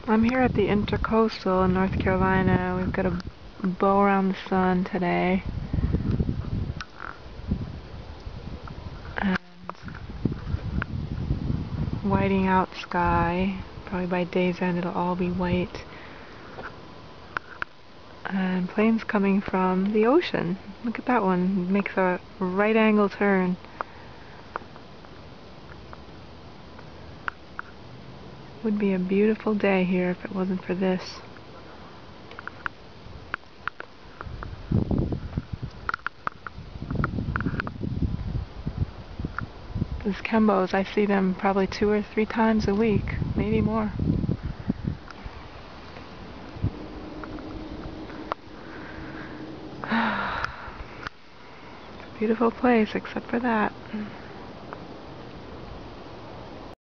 I'm here at the Intercoastal in North Carolina. We've got a bow around the sun today. And whiting out sky. Probably by day's end it'll all be white. And planes coming from the ocean. Look at that one. It makes a right angle turn. Would be a beautiful day here if it wasn't for this. These Chemtrails, I see them probably 2 or 3 times a week, maybe more. It's a beautiful place except for that.